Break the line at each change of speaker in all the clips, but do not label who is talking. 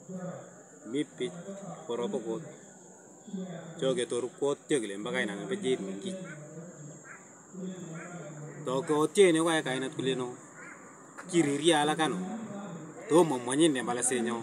mi pich koropo kot joge tor kot tegle mbaga ina be jin mingi to ko tiene wa ka ina kuleno kiriri ala kano to mo monyin ne bala senyo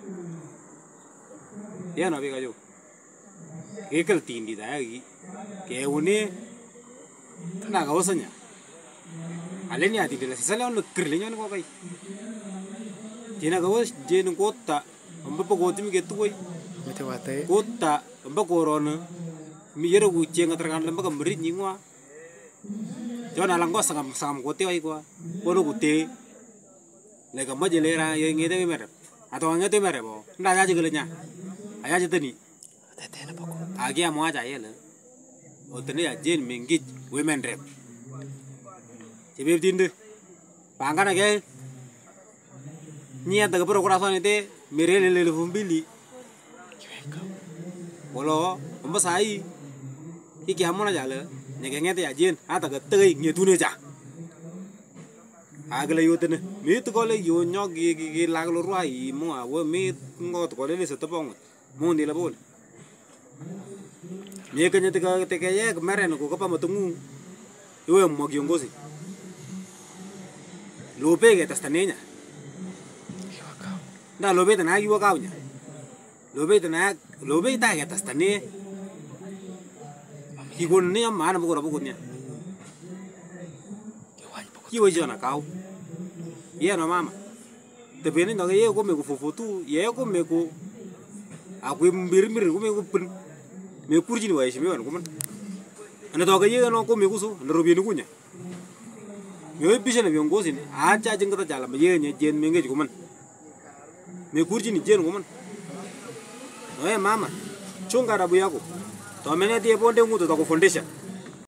ya no be ga yo ekel tindi da yi ke une na ga osanya aleni ati de la sala on kirle nyon ko kai tina ga os jenu kota amba po gotimi ke tuoi
mete wate
kota amba korona mi yero gu chenga terkan lamba kamri nyingwa jona langgo sangam kote ai kwa kono gute le ga majelera ye ngede mere ato ngede mere bo nda ya jigelnya aya jitani
tetena poko
agi amo aja yele otene ya jen mengij women rep jebe dinde pangana ke nia daga pro corazon ite merele le fumbili bolo omba sai iki amona jale nyege ngete ya jen ata ga tei ngetune ja agale yotene mit gole yo nyog gi laglo ruai mo awo mit ngot gole le setopong mo ni la bol me kenya te ke ye meren ko pa matungu yo mo giongozi lope ke tastanenya na lope tana gi wakaunya lope ta ke tastane igon ne mana bo ko nya kiwo jona kau ye no mama te bene no ye ko me ko fofotu ye ko me ko aku mbir ko me ko pun me kurjini wa shime wan ko man ana to ga ye no ko me ko so na robi ni kunya me bisena viongozi ni acha jingata jala me ye nye jen me ngeji ko man me kurjini jen ko man oye mama chunga rabu yako to mene tie bonde nguto to ko foundation